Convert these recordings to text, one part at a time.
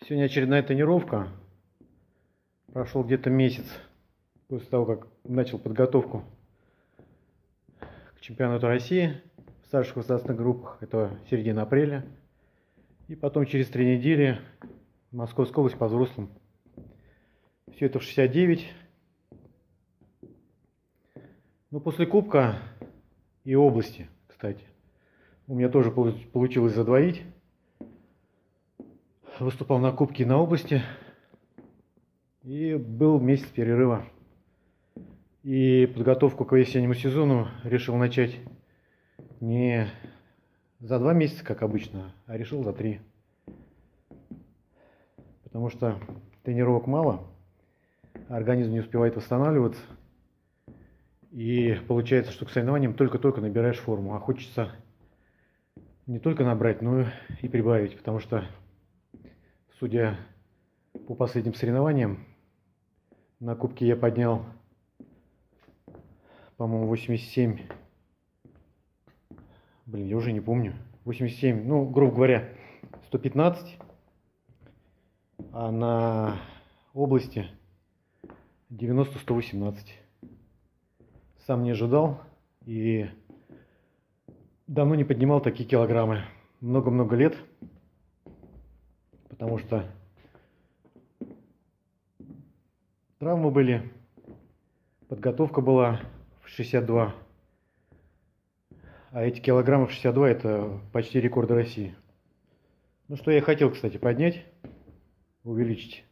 Сегодня очередная тренировка. Прошел где-то месяц после того, как начал подготовку к чемпионату России в старших возрастных группах. Это середина апреля. И потом через 3 недели Московская область по взрослым. Все это в 69. Но после кубка и области, кстати, у меня тоже получилось задвоить. Выступал на кубке и на области. И был месяц перерыва. И подготовку к весеннему сезону решил начать не за 2 месяца, как обычно, а решил за 3. Потому что тренировок мало, организм не успевает восстанавливаться. И получается, что к соревнованиям только-только набираешь форму. А хочется не только набрать, но и прибавить. Потому что, судя по последним соревнованиям, на кубке я поднял, по-моему, 87. Блин, я уже не помню. 87, ну, грубо говоря, 115. А на области 90-118. Сам не ожидал и давно не поднимал такие килограммы. Много-много лет. Потому что травмы были, подготовка была в 62. А эти килограммы в 62 это почти рекорды России. Ну, что я хотел, кстати, поднять, увеличить.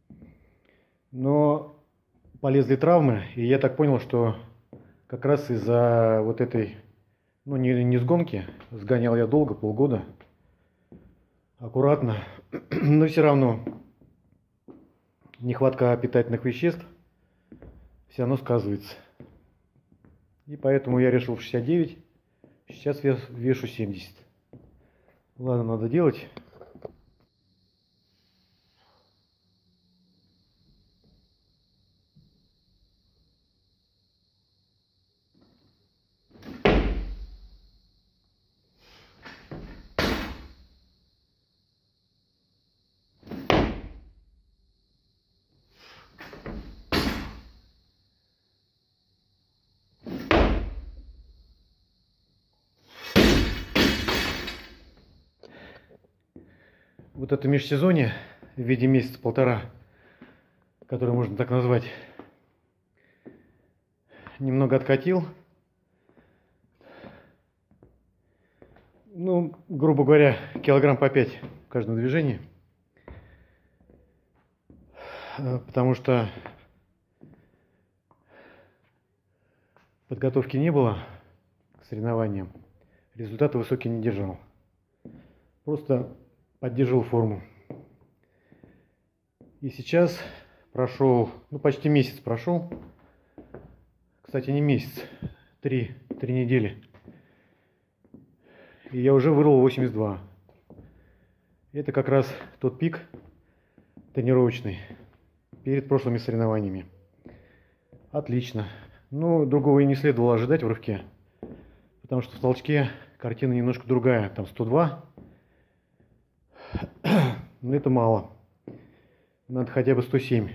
Но полезли травмы, и я так понял, что как раз из-за вот этой, ну, не сгонки, сгонял я долго, полгода, аккуратно, но все равно нехватка питательных веществ все равно сказывается. И поэтому я решил в 69, сейчас вешу 70. Ладно, надо делать. Вот это межсезонье в виде месяца-полтора, которое можно так назвать, немного откатил. Ну, грубо говоря, килограмм по 5 в каждом движении. Потому что подготовки не было к соревнованиям. Результаты высокие не держал. Просто поддерживал форму. И сейчас прошел, ну, почти месяц прошел. Кстати, не месяц, 3 недели. И я уже вырвал 82. Это как раз тот пик тренировочный перед прошлыми соревнованиями. Отлично. Ну, другого и не следовало ожидать в рывке. Потому что в толчке картина немножко другая. Там 102. Но это мало. Надо хотя бы 107.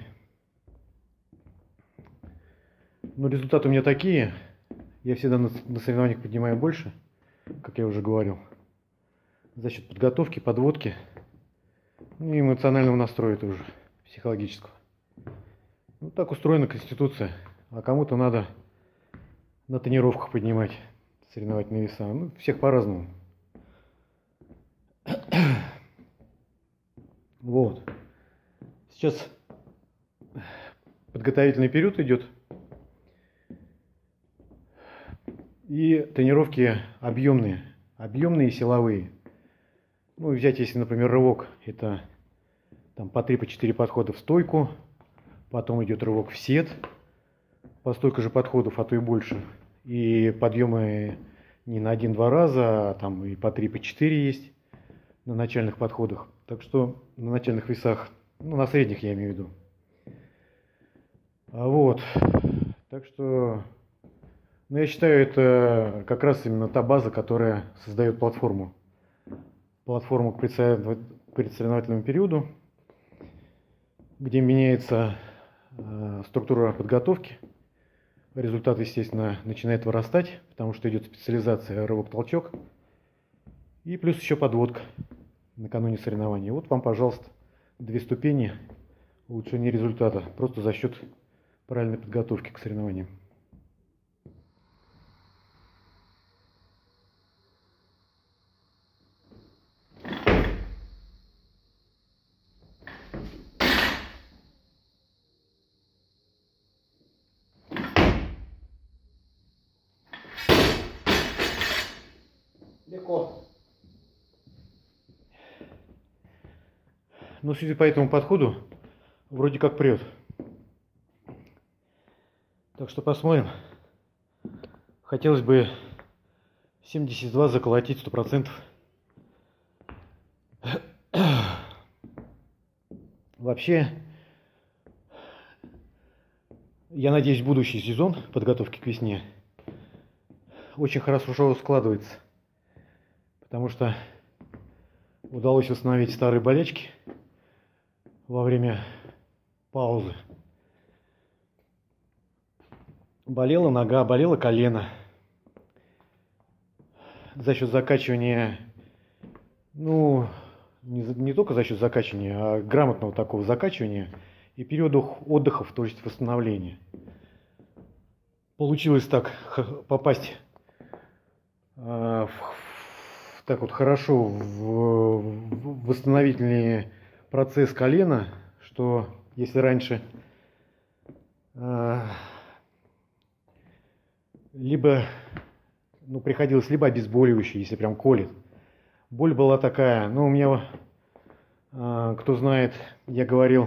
Но результаты у меня такие. Я всегда на соревнованиях поднимаю больше, как я уже говорил. За счет подготовки, подводки. Ну и эмоционального настроя тоже, психологического. Ну, так устроена конституция. А кому-то надо на тренировках поднимать соревновательные веса. Ну, всех по-разному. Вот. Сейчас подготовительный период идет. И тренировки объемные. Объемные и силовые. Ну, взять, если, например, рывок, это там по 3-4 подхода в стойку. Потом идет рывок в сет. По столько же подходов, а то и больше. И подъемы не на 1-2 раза, а там и по 3-4 есть на начальных подходах. Так что на начальных весах, ну, на средних я имею в виду. Вот. Так что, ну, я считаю, это как раз именно та база, которая создает платформу. Платформу к предсоревновательному периоду. где меняется структура подготовки. Результат, естественно, начинает вырастать, потому что идет специализация рывок-толчок. И плюс еще подводка накануне соревнований. Вот вам, пожалуйста, 2 ступени улучшения результата просто за счет правильной подготовки к соревнованиям. Легко. Но судя по этому подходу, вроде как прет. Так что посмотрим. Хотелось бы 72 заколотить 100%. Вообще, я надеюсь, будущий сезон подготовки к весне очень хорошо складывается. Потому что удалось восстановить старые болячки во время паузы. Болела нога, болело колено. За счет закачивания, ну, не только за счет закачивания, а грамотного такого закачивания и периодов отдыхов, то есть восстановления. Получилось так попасть так вот хорошо в восстановительный процесс колена, что если раньше либо приходилось либо обезболивающее, если прям колет. Боль была такая, у меня, кто знает, я говорил,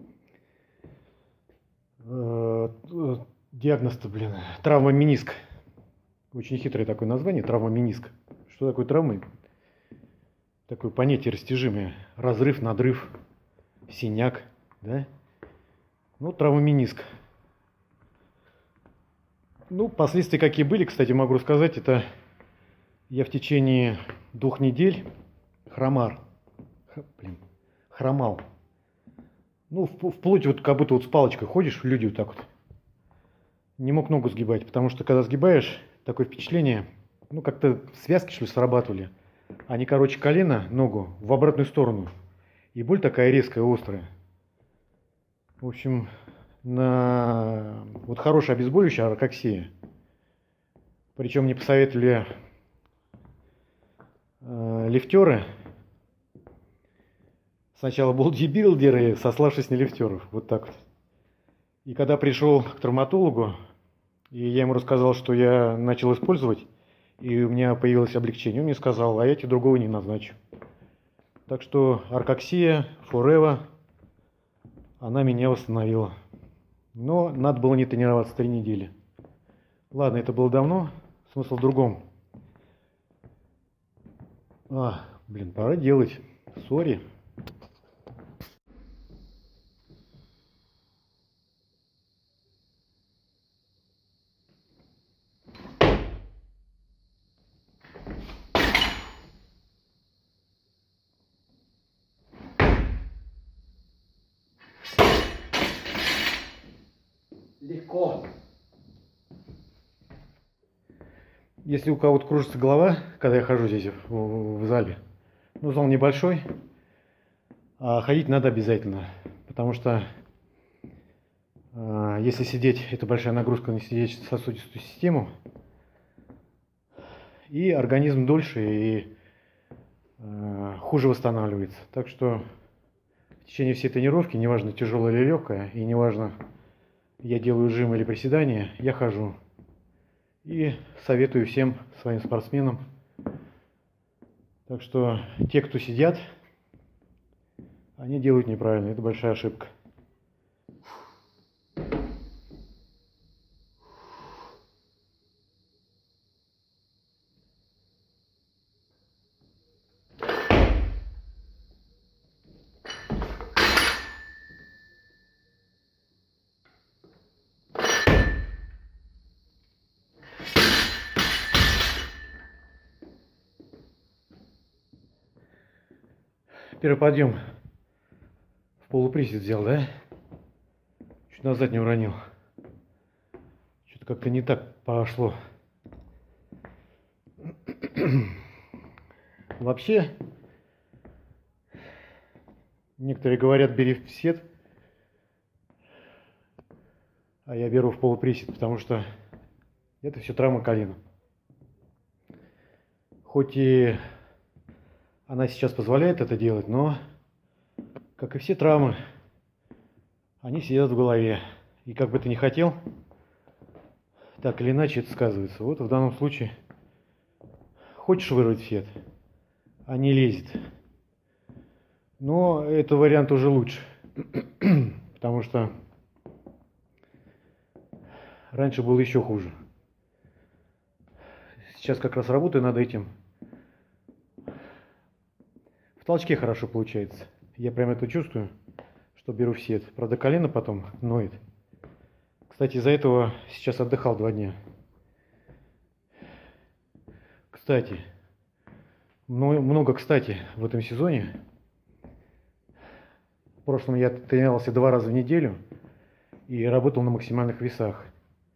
диагноз-то, травма мениска. Очень хитрое такое название, травма мениска. Что такое травмы? Такое понятие растяжимое. Разрыв, надрыв, синяк, да? Травма мениска. Последствия какие были, кстати, могу рассказать. Это я в течение 2 недель хромал. Вплоть вот как будто вот с палочкой ходишь, люди вот так вот. Не мог ногу сгибать, потому что когда сгибаешь, такое впечатление, как-то связки, что ли, срабатывали. Они, колено, ногу в обратную сторону. И боль такая резкая, острая. В общем, вот хорошее обезболивающее аракоксия. Причем мне посоветовали лифтеры. Сначала бодибилдеры, сославшись на лифтеров. Вот так вот. И когда пришел к травматологу, и я ему рассказал, что я начал использовать, и у меня появилось облегчение, он мне сказал, а я тебе другого не назначу. Так что аракоксия, Forever, она меня восстановила. Но надо было не тренироваться 3 недели. Ладно, это было давно, смысл в другом. Пора делать. Сори. Легко. Если у кого-то кружится голова, когда я хожу здесь в зале, зал небольшой, а ходить надо обязательно, потому что если сидеть, это большая нагрузка на сердечно-сосудистую систему, и организм дольше и хуже восстанавливается. Так что в течение всей тренировки, неважно тяжелая или легкая, и неважно, я делаю жим или приседания, я хожу. И советую всем своим спортсменам. Так что те, кто сидят, они делают неправильно. Это большая ошибка. Первый подъем в полуприсед взял, да? Чуть назад не уронил. Что-то как-то не так пошло. Вообще, некоторые говорят, бери в сет, а я беру в полуприсед, потому что это все травма колена. Хоть и она сейчас позволяет это делать, но, как и все травмы, они сидят в голове. И как бы ты ни хотел, так или иначе это сказывается. Вот в данном случае хочешь вырвать фет, а не лезет. Но это вариант уже лучше, потому что раньше было еще хуже. Сейчас как раз работаю над этим. В толчке хорошо получается. Я прям это чувствую, что беру в сет. Правда, колено потом ноет. Кстати, из-за этого сейчас отдыхал 2 дня. Кстати, много кстати в этом сезоне. В прошлом я тренировался 2 раза в неделю и работал на максимальных весах.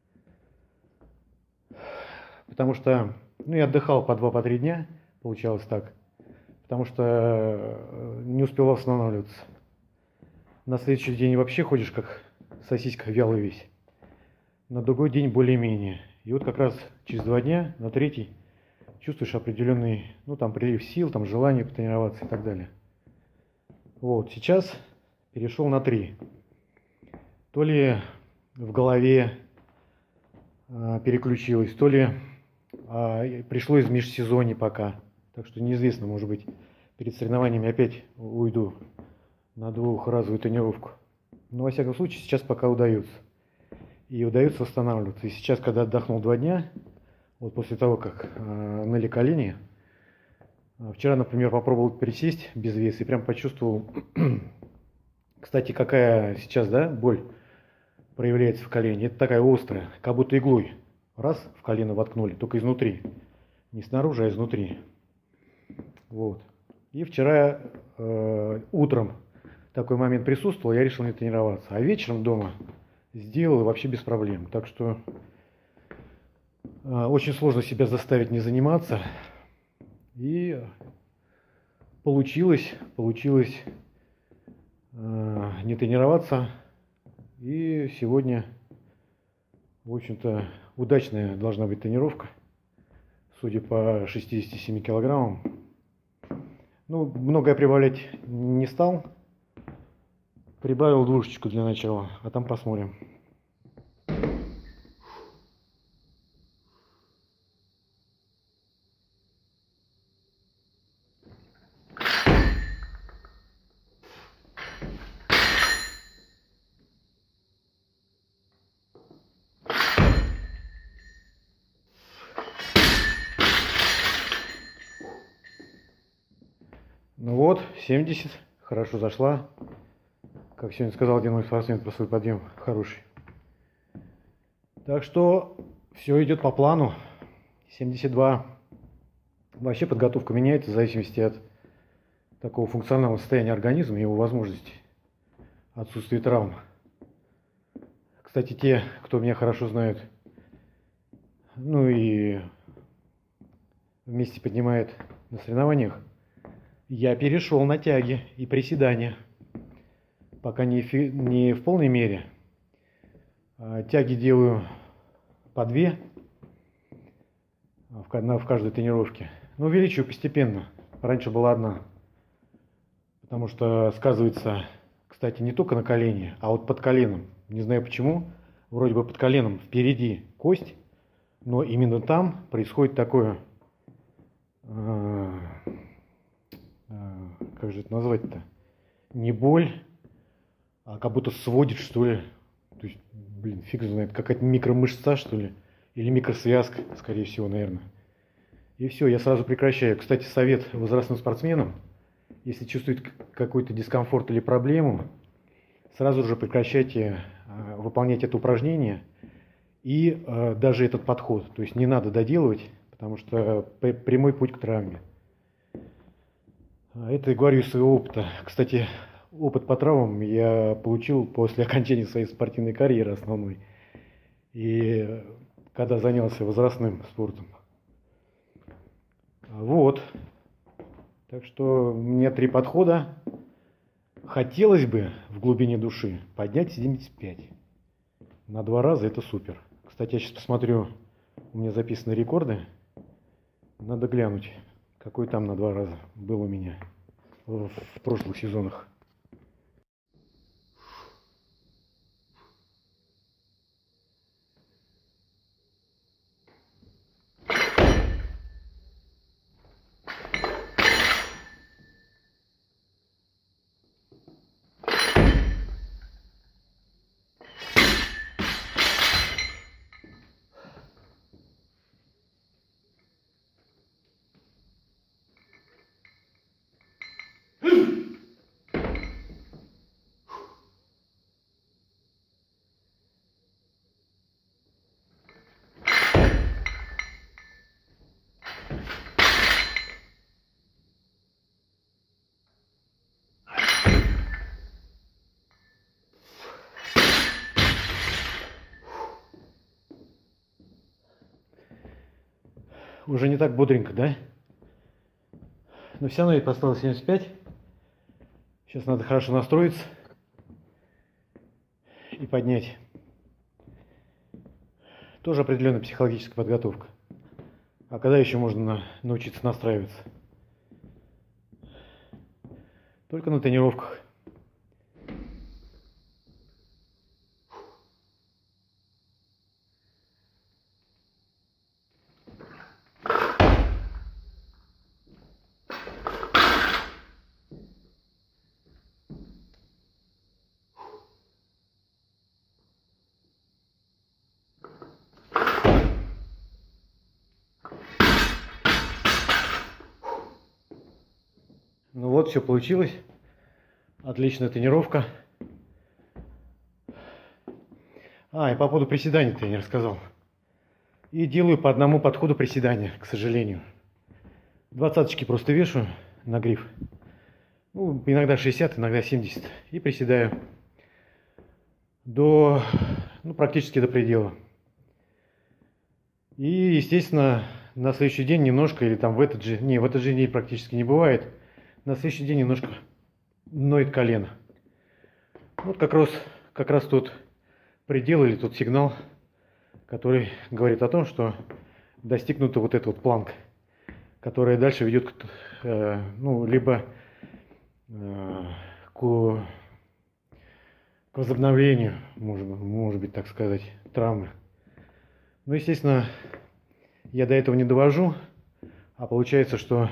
Потому что, я отдыхал по 2-3 дня, получалось так. Потому что не успевал восстанавливаться. На следующий день вообще ходишь как сосиска вялый весь. На другой день более-менее. И вот как раз через 2 дня, на 3-й, чувствуешь определенный, прилив сил, желание потренироваться и так далее. Вот, сейчас перешел на 3. То ли в голове переключилось, то ли пришло из межсезонья пока. Так что неизвестно, может быть, перед соревнованиями опять уйду на 2-разовую тренировку. Но, во всяком случае, сейчас пока удается. И удается восстанавливаться. И сейчас, когда отдохнул 2 дня, вот после того, как ныли колени, вчера, например, попробовал присесть без веса и прям почувствовал, кстати, какая сейчас, боль проявляется в колене. Это такая острая, как будто иглой. Раз, в колено воткнули, только изнутри. Не снаружи, а изнутри. Вот. И вчера утром такой момент присутствовал, я решил не тренироваться. А вечером дома сделал вообще без проблем. Так что очень сложно себя заставить не заниматься. И получилось не тренироваться. И сегодня, в общем-то, удачная должна быть тренировка. Судя по 67 килограммам. Много я прибавлять не стал. Прибавил 2 для начала, а там посмотрим. Вот, 70, хорошо зашла. Как сегодня сказал один мой спортсмен про свой подъем, хороший. Так что все идет по плану. 72. Вообще подготовка меняется в зависимости от такого функционального состояния организма и его возможностей. Отсутствие травм. Кстати, те, кто меня хорошо знают, и вместе поднимает на соревнованиях, я перешел на тяги и приседания. Пока не в полной мере. Тяги делаю по 2 в каждой тренировке. Но увеличиваю постепенно. Раньше была 1. Потому что сказывается, кстати, не только на колене, а вот под коленом. Не знаю почему. Вроде бы под коленом впереди кость, но именно там происходит такое... как же это назвать-то? Не боль, а как будто сводит, что ли. То есть, фиг знает, какая-то микромышца, что ли. Или микросвязка, скорее всего, наверное. И все, я сразу прекращаю. Кстати, совет возрастным спортсменам. Если чувствуете какой-то дискомфорт или проблему, сразу же прекращайте выполнять это упражнение и даже этот подход. То есть не надо доделывать, потому что прямой путь к травме. Это я говорю из своего опыта. Кстати, опыт по травмам я получил после окончания своей спортивной карьеры основной. И когда занялся возрастным спортом. Вот. Так что у меня 3 подхода. Хотелось бы в глубине души поднять 75. На 2 раза это супер. Кстати, я сейчас посмотрю, у меня записаны рекорды. Надо глянуть, какой там на 2 раза был у меня в прошлых сезонах. Уже не так бодренько, да? Но все равно я поставил 75. Сейчас надо хорошо настроиться и поднять. Тоже определенная психологическая подготовка. А когда еще можно научиться настраиваться? Только на тренировках. Ну вот, все получилось. Отличная тренировка. И по поводу приседаний-то я не рассказал. И делаю по одному подходу приседания, к сожалению. 20-очки просто вешаю на гриф. Ну, иногда 60, иногда 70. И приседаю до, практически до предела. И, естественно, на следующий день немножко, или там в этот же день практически не бывает. На следующий день немножко ноет колено. Вот как раз тот предел или тот сигнал, который говорит о том, что достигнута вот эта вот планка, которая дальше ведет либо к возобновлению, может быть, так сказать, травмы. Но, естественно, я до этого не довожу, а получается, что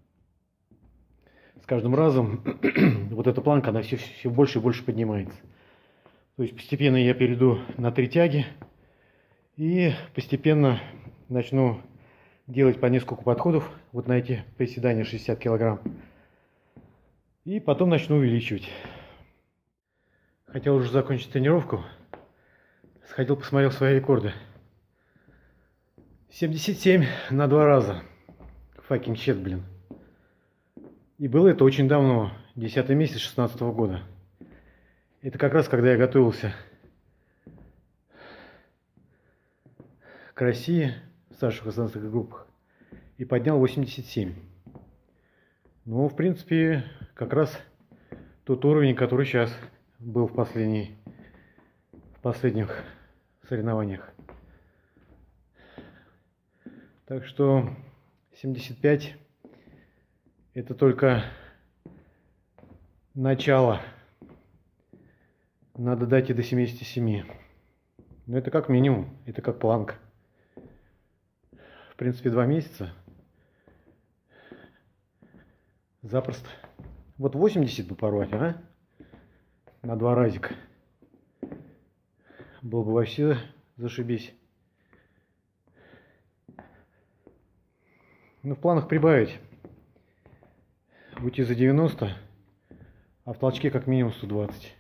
с каждым разом вот эта планка, она все больше и больше поднимается. То есть постепенно я перейду на 3 тяги и постепенно начну делать по несколько подходов вот на эти приседания 60 килограмм. И потом начну увеличивать. Хотел уже закончить тренировку. Сходил, посмотрел свои рекорды. 77 на 2 раза. Fucking shit, блин. И было это очень давно, 10 месяц 2016 года. Это как раз когда я готовился к России в старших останских группах и поднял 87. Ну, в принципе, как раз тот уровень, который сейчас был в последних соревнованиях. Так что 75 это только начало. Надо дойти до 77. Но это как минимум, это как планка. В принципе, 2 месяца. Запросто. Вот 80 бы порвать, на 2 разика. Было бы вообще зашибись. Ну, в планах прибавить. Уйти за 90, а в толчке как минимум 120.